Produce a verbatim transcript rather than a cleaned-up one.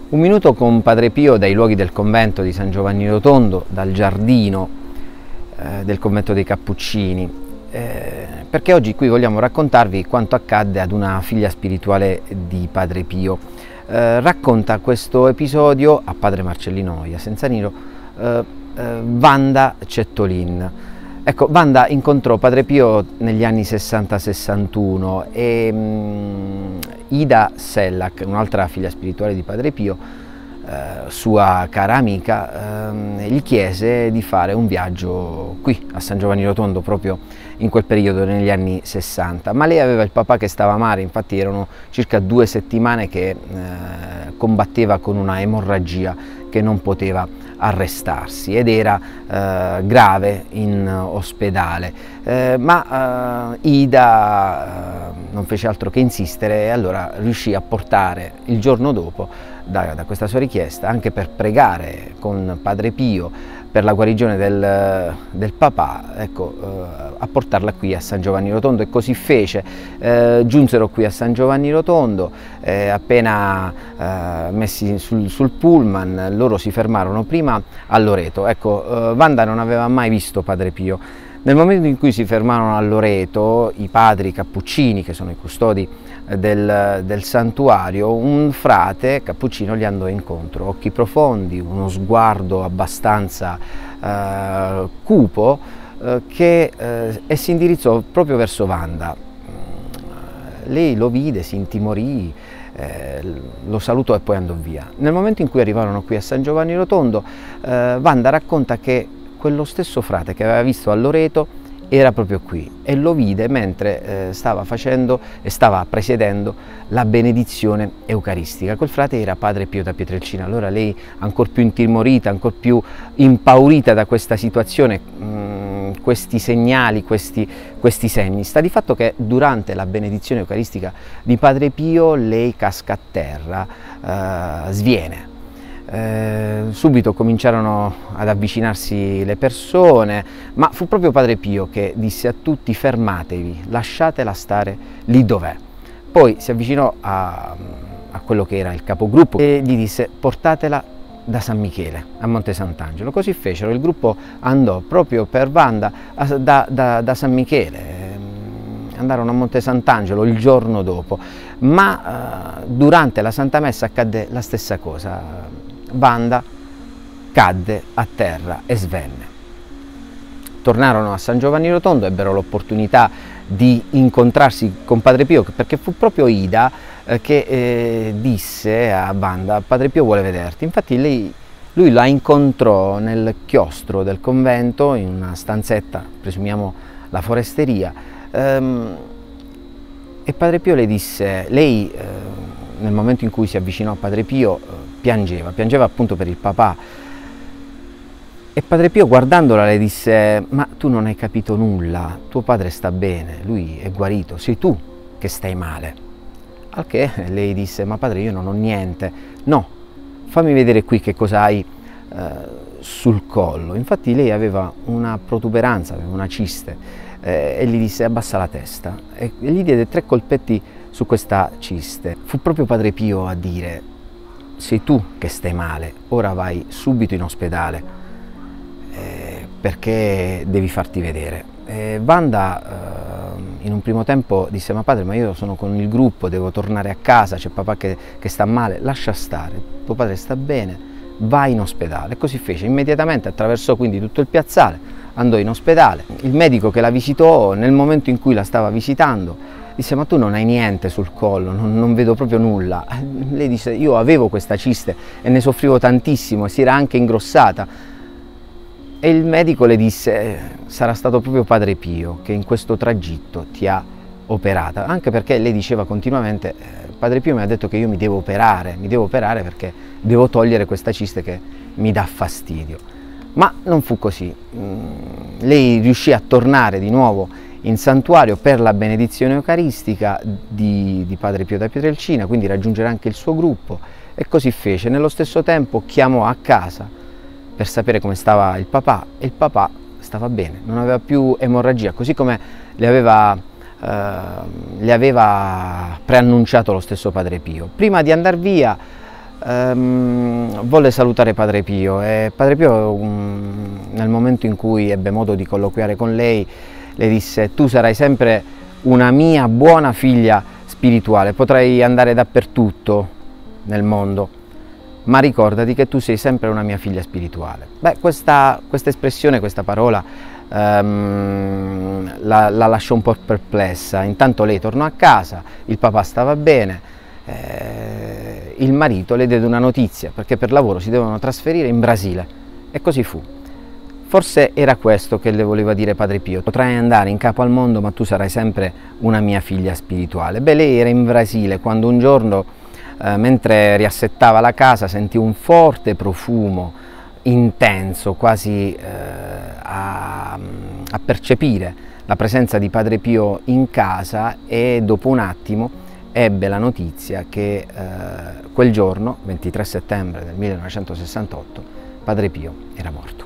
Un minuto con Padre Pio dai luoghi del convento di San Giovanni Rotondo, dal giardino eh, del convento dei Cappuccini, eh, perché oggi qui vogliamo raccontarvi quanto accadde ad una figlia spirituale di Padre Pio. Eh, racconta questo episodio a Padre Marcellino Noia senza Niro eh, eh, Wanda Cettolin. Ecco, Wanda incontrò Padre Pio negli anni sessanta sessantuno e mh, Ida Sellac, un'altra figlia spirituale di Padre Pio, eh, sua cara amica, eh, gli chiese di fare un viaggio qui a San Giovanni Rotondo proprio in quel periodo, negli anni sessanta, ma lei aveva il papà che stava male, infatti erano circa due settimane che eh, combatteva con una emorragia che non poteva arrestarsi ed era eh, grave in ospedale, eh, ma eh, Ida eh, non fece altro che insistere e allora riuscì a portare il giorno dopo da, da questa sua richiesta, anche per pregare con Padre Pio per la guarigione del, del papà, ecco, eh, a portarla qui a San Giovanni Rotondo, e così fece. Eh, giunsero qui a San Giovanni Rotondo, eh, appena eh, messi sul, sul pullman, loro si fermarono prima a Loreto. Ecco, eh, Wanda non aveva mai visto Padre Pio. Nel momento in cui si fermarono a Loreto, i padri cappuccini, che sono i custodi del, del santuario, un frate cappuccino gli andò incontro, occhi profondi, uno sguardo abbastanza eh, cupo, eh, che, eh, e si indirizzò proprio verso Wanda. Lei lo vide, si intimorì, eh, lo salutò e poi andò via. Nel momento in cui arrivarono qui a San Giovanni Rotondo, eh, Wanda racconta che quello stesso frate che aveva visto a Loreto era proprio qui e lo vide mentre eh, stava facendo e stava presiedendo la benedizione eucaristica. Quel frate era Padre Pio da Pietrelcina. Allora lei, ancor più intimorita, ancor più impaurita da questa situazione, mh, questi segnali, questi, questi segni, sta di fatto che durante la benedizione eucaristica di Padre Pio lei casca a terra, eh, sviene. Eh, subito cominciarono ad avvicinarsi le persone, ma fu proprio Padre Pio che disse a tutti: fermatevi, lasciatela stare lì dov'è. Poi si avvicinò a, a quello che era il capogruppo e gli disse: portatela da San Michele a Monte Sant'Angelo. Così fecero, il gruppo andò proprio per Wanda a, da, da, da San Michele, andarono a Monte Sant'Angelo il giorno dopo, ma eh, durante la Santa Messa accadde la stessa cosa. Wanda cadde a terra e svenne. Tornarono a San Giovanni Rotondo, ebbero l'opportunità di incontrarsi con Padre Pio, perché fu proprio Ida eh, che eh, disse a Wanda: Padre Pio vuole vederti. Infatti lei, lui la incontrò nel chiostro del convento, in una stanzetta, presumiamo la foresteria, ehm, e Padre Pio le disse, lei eh, nel momento in cui si avvicinò a Padre Pio eh, piangeva, piangeva appunto per il papà, e Padre Pio guardandola le disse: ma tu non hai capito nulla, tuo padre sta bene, lui è guarito, sei tu che stai male. Al che lei disse: ma padre, io non ho niente. No, fammi vedere qui che cosa hai eh, sul collo. Infatti lei aveva una protuberanza, aveva una ciste, eh, e gli disse: abbassa la testa, e gli diede tre colpetti su questa ciste. Fu proprio Padre Pio a dire: sei tu che stai male, ora vai subito in ospedale eh, perché devi farti vedere. E Wanda eh, in un primo tempo disse: ma padre, ma io sono con il gruppo, devo tornare a casa, c'è papà che, che sta male, lascia stare, tuo padre sta bene, vai in ospedale. E così fece, immediatamente attraversò quindi tutto il piazzale, andò in ospedale. Il medico che la visitò, nel momento in cui la stava visitando, disse: ma tu non hai niente sul collo, non, non vedo proprio nulla. Lei disse: io avevo questa ciste e ne soffrivo tantissimo, e si era anche ingrossata. E il medico le disse: sarà stato proprio Padre Pio che in questo tragitto ti ha operata, anche perché lei diceva continuamente: Padre Pio mi ha detto che io mi devo operare, mi devo operare perché devo togliere questa ciste che mi dà fastidio. Ma non fu così. Lei riuscì a tornare di nuovo in santuario per la benedizione eucaristica di, di Padre Pio da Pietrelcina, quindi raggiungere anche il suo gruppo, e così fece. Nello stesso tempo chiamò a casa per sapere come stava il papà, e il papà stava bene, non aveva più emorragia, così come le aveva, eh, le aveva preannunciato lo stesso Padre Pio. Prima di andar via ehm, volle salutare Padre Pio e Padre Pio um, nel momento in cui ebbe modo di colloquiare con lei le disse: tu sarai sempre una mia buona figlia spirituale, potrai andare dappertutto nel mondo, ma ricordati che tu sei sempre una mia figlia spirituale. Beh, questa, questa espressione, questa parola ehm, la, la lasciò un po' perplessa. Intanto lei tornò a casa, il papà stava bene, eh, il marito le diede una notizia, perché per lavoro si dovevano trasferire in Brasile, e così fu. Forse era questo che le voleva dire Padre Pio: potrai andare in capo al mondo, ma tu sarai sempre una mia figlia spirituale. Beh, lei era in Brasile quando un giorno, eh, mentre riassettava la casa, sentì un forte profumo intenso, quasi eh, a, a percepire la presenza di Padre Pio in casa, e dopo un attimo ebbe la notizia che eh, quel giorno, ventitré settembre del millenovecentosessantotto, Padre Pio era morto.